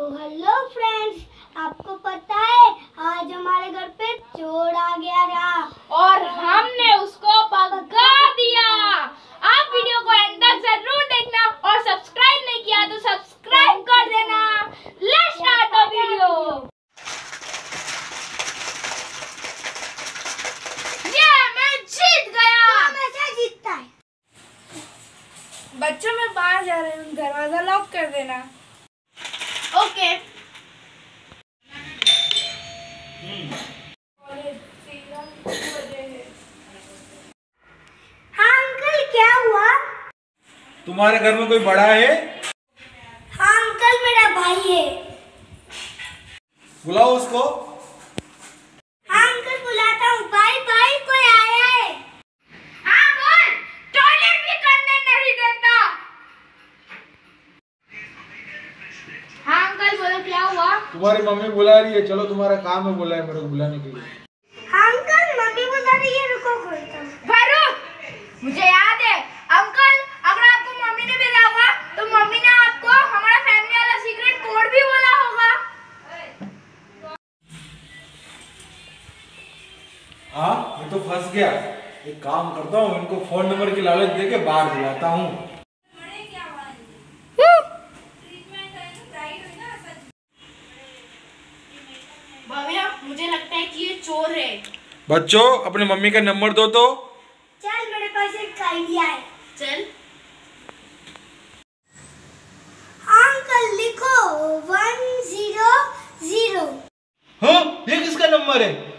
तो hello friends, आपको पता है आज हमारे घर पे चोर आ गया था और हमने उसको भगा दिया। आप वीडियो को एंड तक जरूर देखना और सब्सक्राइब नहीं किया तो सब्सक्राइब कर देना। Let's start the video. ये मैं जीत गया। हमेशा जीतता है। बच्चों मैं बाहर जा रही हूँ, दरवाजा लॉक कर देना। ओके। हाँ अंकल, क्या हुआ? तुम्हारे घर में कोई बड़ा है? हाँ अंकल, मेरा भाई है। बुलाओ उसको। हाँ अंकल, बुलाता हूँ। भाई भाई, कोई आया है। हाँ बोल, टॉयलेट भी करने नहीं देता। हाँ अंकल बोलो, क्या हुआ? तुम्हारी मम्मी बुला रही है, चलो तुम्हारा काम है, बुलाए मेरे को बुलाने के लिए। हाँ अंकल, मम्मी बुला रही है, रुको खोलता हूँ। मुझे याद है अंकल, अगर आपको मम्मी ने भेजा होगा तो मम्मी ने आपको हमारा फैमिली वाला सीक्रेट कोड भी बोला होगा। हाँ, मैं तो फंस गया। एक काम करता हूँ, इनको फोन नंबर की लालच देके बाहर बुलाता हूँ। भैया मुझे लगता है कि ये चोर है। बच्चों अपने मम्मी का नंबर दो तो। चल, मेरे पास एक आइडिया है। चल। अंकल लिखो 100। हाँ, ये किसका नंबर है?